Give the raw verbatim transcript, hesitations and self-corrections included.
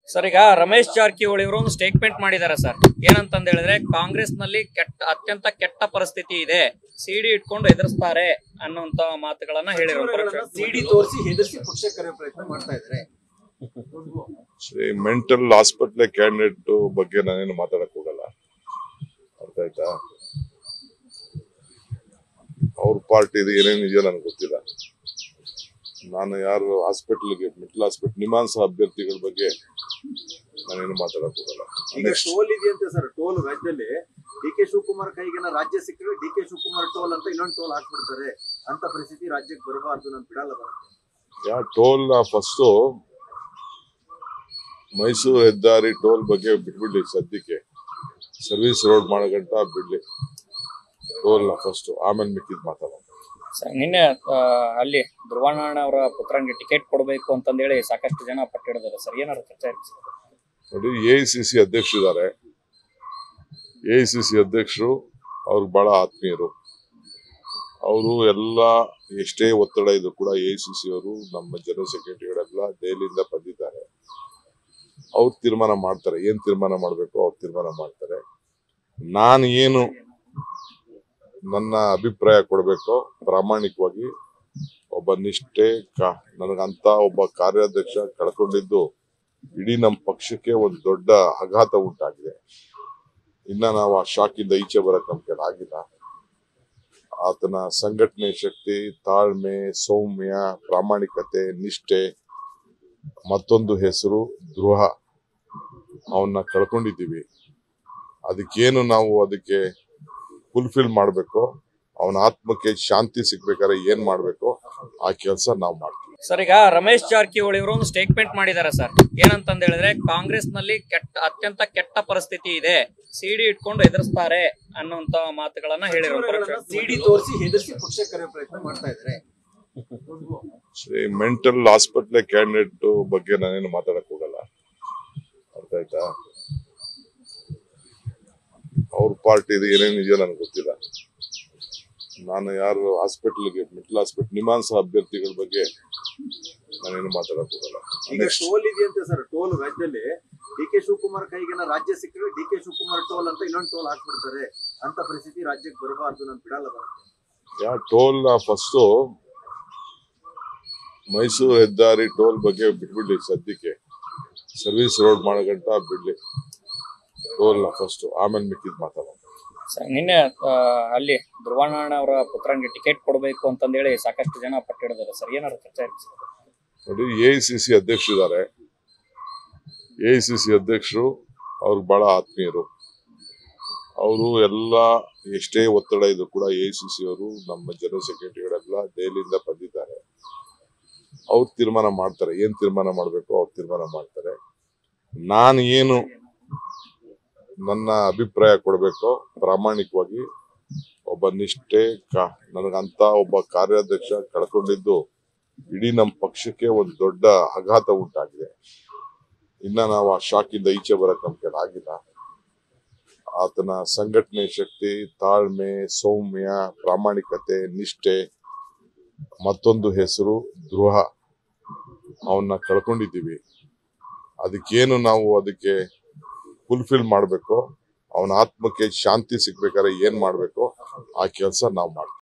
Sir, ಈಗ ರಮೇಶ್ ಜಾರಕಿಹೊಳಿ ಅವರು ಒಂದು ಸ್ಟೇಟ್ಮೆಂಟ್ ಮಾಡಿದ್ದಾರೆ ಸರ್. ಏನಂತಂದ ಹೇಳಿದ್ರೆ, ಕಾಂಗ್ರೆಸ್ ನಲ್ಲಿ ಕೆಟ್ಟ ಅತ್ಯಂತ ಕೆಟ್ಟ ಪರಿಸ್ಥಿತಿ ಇದೆ, ಸಿಡಿ ಇಟ್ಕೊಂಡು ಎದುರಿಸ್ತಾರೆ ಅನ್ನುವಂತ ಮಾತುಗಳನ್ನ ಹೇಳಿರೋ ಸಿಡಿ ತೋರಿಸಿ ಹೆದರಿಸಿ ಪಕ್ಷ ಕರೆಯೋ ಪ್ರಯತ್ನ ಮಾಡ್ತಾ ಇದ್ದಾರೆ. ಮೆಂಟಲ್ ಹಾಸ್ಪಿಟಲ್ ಕ್ಯಾಂಡಿಡೇಟ್ ಬಗ್ಗೆ ನಾನೇನು ಮಾತಾಡಕ್ ಹೋಗಲ್ಲ, ಅರ್ಥ ಆಯ್ತಾ? ಅವ್ರ ಪಾರ್ಟಿ ಏನೇನಿದೆಯೋ ನನಗೆ ಗೊತ್ತಿಲ್ಲ. ನಾನು ಯಾರು ಹಾಸ್ಪಿಟಲ್ಗೆ ಮೆಂಟಲ್ ಹಾಸ್ಪಿಟಲ್ ನಿಮಾನ್ಸ ಅಭ್ಯರ್ಥಿಗಳ ಬಗ್ಗೆ ನಾನೇನು ಮಾತಾಡಕ್ ಹೋಗಲ್ಲ. ಈಗ ಟೋಲ್ ಇದೆಯಂತೆ ಸರ್, ಟೋಲ್ ರಾಜ್ಯದಲ್ಲಿ ಡಿ ಕೆ ಶಿವಕುಮಾರ್ ಕೈಗೆ ರಾಜ್ಯ ಸಿಕ್ಕರೆ ಡಿ ಕೆ ಶಿವಕುಮಾರ್ ಟೋಲ್ ಅಂತ ಇನ್ನೊಂದು ಟೋಲ್ ಹಾಕ್ಬಿಡ್ತಾರೆ ಅಂತ ಪರಿಸ್ಥಿತಿ ರಾಜ್ಯಕ್ಕೆ ಬರಬಾರ್ದು, ನಾನು ಬಿಡಲ್ಲ ಬರುತ್ತೆ. ಯಾ ಟೋಲ್ ನ ಫಸ್ಟ್ ಮೈಸೂರು ಹೆದ್ದಾರಿ ಟೋಲ್ ಬಗ್ಗೆ ಬಿಟ್ಬಿಡ್ಲಿ, ಸದ್ಯಕ್ಕೆ ಸರ್ವಿಸ್ ರೋಡ್ ಮಾಡೋ ಗಂಟ ಬಿಡ್ಲಿ ಟೋಲ್ ನ ಫಸ್ಟ್, ಆಮೇಲೆ ಮಿಕ್ಕಿದ್ ಮಾತಾಡೋಣ. ನಿನ್ನೆ ಅಲ್ಲಿ ಧ್ರುವನಾರಾಯಣ ಅವರ ಪುತ್ರನಿಗೆ ಟಿಕೆಟ್ ಕೊಡಬೇಕು ಅಂತಂದೇಳಿ ಸಾಕಷ್ಟು ಜನ ಪಟ್ಟಿಡಿದ್ದಾರೆ ಸರ್, ಏನಾದ್ರು ಚರ್ಚೆ ಆಯ್ತು? ನೋಡಿ, ಎ ಐ ಸಿ ಸಿ ಅಧ್ಯಕ್ಷರಿದ್ದಾರೆ. ಎ ಐ ಸಿ ಸಿ ಅಧ್ಯಕ್ಷರು ಅವ್ರಿಗೆ ಬಹಳ ಆತ್ಮೀಯರು. ಅವರು ಎಲ್ಲ ಎಷ್ಟೇ ಒತ್ತಡ ಇದ್ರು ಕೂಡ ಎ ಐ ಸಿ ಸಿ ಅವರು ನಮ್ಮ ಜನರಲ್ ಸೆಕ್ರೆಟರಿಗಳೆಲ್ಲ ದೆಹಲಿಯಿಂದ ಬಂದಿದ್ದಾರೆ. ಅವ್ರು ತೀರ್ಮಾನ ಮಾಡ್ತಾರೆ, ಏನ್ ತೀರ್ಮಾನ ಮಾಡ್ಬೇಕು ಅವ್ರು ತೀರ್ಮಾನ ಮಾಡ್ತಾರೆ. ನಾನು ಏನು ನನ್ನ ಅಭಿಪ್ರಾಯ ಕೊಡಬೇಕು ಪ್ರಾಮಾಣಿಕವಾಗಿ, ಒಬ್ಬ ನಿಷ್ಠೆ ಕಾ ನನಗಂತ ಒಬ್ಬ ಕಾರ್ಯಾಧ್ಯಕ್ಷ ಕಳ್ಕೊಂಡಿದ್ದು ಇಡೀ ನಮ್ಮ ಪಕ್ಷಕ್ಕೆ ಒಂದು ದೊಡ್ಡ ಆಘಾತ ಉಂಟಾಗಿದೆ. ಇನ್ನ ನಾವು ಆ ಶಾಕಿಂದ ಈಚೆ ಬರಕ್ ನಮ್ ಕೈಲಿ ಆಗಿಲ್ಲ. ಆತನ ಸಂಘಟನೆ ಶಕ್ತಿ, ತಾಳ್ಮೆ, ಸೌಮ್ಯ, ಪ್ರಾಮಾಣಿಕತೆ, ನಿಷ್ಠೆ, ಮತ್ತೊಂದು ಹೆಸರು ದ್ರೋಹ, ಅವನ್ನ ಕಳ್ಕೊಂಡಿದ್ದೀವಿ. ಅದಕ್ಕೇನು ನಾವು ಅದಕ್ಕೆ ಫುಲ್ಫಿಲ್ ಮಾಡ್ಬೇಕು, ಅವನ ಆತ್ಮಕ್ಕೆ ಶಾಂತಿ ಸಿಗ್ಬೇಕಾದ್ರೆ ಏನ್ ಮಾಡ್ಬೇಕು ಆ ಕೆಲಸ ನಾವು ಮಾಡ್ತೀವಿ. ಸರ್, ಈಗ ರಮೇಶ್ ಜಾರಕಿಹೊಳಿ ಅವರು ಒಂದು ಸ್ಟೇಟ್ಮೆಂಟ್ ಮಾಡಿದ್ದಾರೆ ಸರ್. ಏನಂತಂದ ಹೇಳಿದ್ರೆ, ಕಾಂಗ್ರೆಸ್ ನಲ್ಲಿ ಕೆಟ್ಟ ಅತ್ಯಂತ ಕೆಟ್ಟ ಪರಿಸ್ಥಿತಿ ಇದೆ, ಸಿಡಿ ಇಟ್ಕೊಂಡು ಎದುರಿಸ್ತಾರೆ ಅನ್ನುವಂತ ಮಾತುಗಳನ್ನ ಹೇಳಿರೋ ಸಿಡಿ ತೋರಿಸಿ ಹೆದರಿಸಿ ಪಕ್ಷ ಕರೆಯೋ ಪ್ರಯತ್ನ ಮಾಡ್ತಾ ಇದ್ದಾರೆ. ಮೆಂಟಲ್ ಹಾಸ್ಪಿಟಲ್ ಕ್ಯಾಂಡಿಡೇಟ್ ಬಗ್ಗೆ ನಾನೇನು ಮಾತಾಡಕ್ ಹೋಗಲ್ಲ, ಅರ್ಥ ಆಯ್ತಾ? ಅವ್ರ ಪಾರ್ಟಿ ಏನೇನಿದೆಯೋ ನನಗೆ ಗೊತ್ತಿಲ್ಲ. ನಾನು ಯಾರು ಹಾಸ್ಪಿಟಲ್ಗೆ ಮೆಂಟಲ್ ಹಾಸ್ಪಿಟಲ್ ನಿಮಾನ್ಸ ಅಭ್ಯರ್ಥಿಗಳ ಬಗ್ಗೆ ನಾನೇನು ಮಾತಾಡಕ್ ಹೋಗಲ್ಲ. ಈಗ ಟೋಲ್ ಇದೆಯಂತೆ ಸರ್, ಟೋಲ್ ರಾಜ್ಯದಲ್ಲಿ ಡಿ ಕೆ ಶಿವಕುಮಾರ್ ಕೈಗೆ ರಾಜ್ಯ ಸಿಕ್ಕರೆ ಡಿ ಕೆ ಶಿವಕುಮಾರ್ ಟೋಲ್ ಅಂತ ಇನ್ನೊಂದು ಟೋಲ್ ಹಾಕ್ಬಿಡ್ತಾರೆ ಅಂತ ಪರಿಸ್ಥಿತಿ ರಾಜ್ಯಕ್ಕೆ ಬರಬಾರ್ದು, ನಾನು ಬಿಡಲ್ಲ ಬರುತ್ತೆ. ಯಾ ಟೋಲ್ ನ ಫಸ್ಟ್ ಮೈಸೂರು ಹೆದ್ದಾರಿ ಟೋಲ್ ಬಗ್ಗೆ ಬಿಟ್ಬಿಡ್ಲಿ, ಸದ್ಯಕ್ಕೆ ಸರ್ವಿಸ್ ರೋಡ್ ಮಾಡೋ ಗಂಟ ಬಿಡ್ಲಿ ಟೋಲ್ ನ ಫಸ್ಟ್, ಆಮೇಲೆ ಮಿಕ್ಕಿದ್ ಮಾತಾಡೋಣ. ನಿನ್ನೆ ಅಲ್ಲಿ ಧ್ರುವನಾರಾಯಣ ಅವರ ಪುತ್ರನಿಗೆ ಟಿಕೆಟ್ ಕೊಡಬೇಕು ಅಂತಂದೇಳಿ ಸಾಕಷ್ಟು ಜನ ಪಟ್ಟಿಡಿದ್ದಾರೆ ಸರ್, ಏನಾದ್ರು ಚರ್ಚೆ ಆಯ್ತು? ನೋಡಿ, ಎ ಐ ಸಿ ಸಿ ಅಧ್ಯಕ್ಷರಿದ್ದಾರೆ. ಎ ಐ ಸಿ ಸಿ ಅಧ್ಯಕ್ಷರು ಅವ್ರಿಗೆ ಬಹಳ ಆತ್ಮೀಯರು. ಅವರು ಎಲ್ಲ ಎಷ್ಟೇ ಒತ್ತಡ ಇದ್ರು ಕೂಡ ಎ ಐ ಸಿ ಸಿ ಅವರು ನಮ್ಮ ಜನರಲ್ ಸೆಕ್ರೆಟರಿಗಳೆಲ್ಲ ದೆಹಲಿಯಿಂದ ಬಂದಿದ್ದಾರೆ. ಅವ್ರು ತೀರ್ಮಾನ ಮಾಡ್ತಾರೆ, ಏನ್ ತೀರ್ಮಾನ ಮಾಡ್ಬೇಕು ಅವ್ರು ತೀರ್ಮಾನ ಮಾಡ್ತಾರೆ. ನಾನು ಏನು ನನ್ನ ಅಭಿಪ್ರಾಯ ಕೊಡಬೇಕು ಪ್ರಾಮಾಣಿಕವಾಗಿ, ಒಬ್ಬ ನಿಷ್ಠೆ ಕಾ ನನಗಂತ ಒಬ್ಬ ಕಾರ್ಯಾಧ್ಯಕ್ಷ ಕಳ್ಕೊಂಡಿದ್ದು ಇಡೀ ನಮ್ಮ ಪಕ್ಷಕ್ಕೆ ಒಂದು ದೊಡ್ಡ ಆಘಾತ ಉಂಟಾಗಿದೆ. ಇನ್ನ ನಾವು ಆ ಶಾಕಿಂದ ಈಚೆ ಬರಕ್ ನಮ್ ಕೈಲಿ ಆಗಿಲ್ಲ. ಆತನ ಸಂಘಟನೆ ಶಕ್ತಿ, ತಾಳ್ಮೆ, ಸೌಮ್ಯ, ಪ್ರಾಮಾಣಿಕತೆ, ನಿಷ್ಠೆ, ಮತ್ತೊಂದು ಹೆಸರು ದ್ರೋಹ, ಅವನ್ನ ಕಳ್ಕೊಂಡಿದ್ದೀವಿ. ಅದಕ್ಕೇನು ನಾವು ಅದಕ್ಕೆ ಫುಲ್ಫಿಲ್ ಮಾಡ್ಬೇಕು, ಅವನ ಆತ್ಮಕ್ಕೆ ಶಾಂತಿ ಸಿಗ್ಬೇಕಾದ್ರೆ ಏನ್ ಮಾಡ್ಬೇಕು ಆ ಕೆಲಸ ನಾವು ಮಾಡ್ತೀವಿ.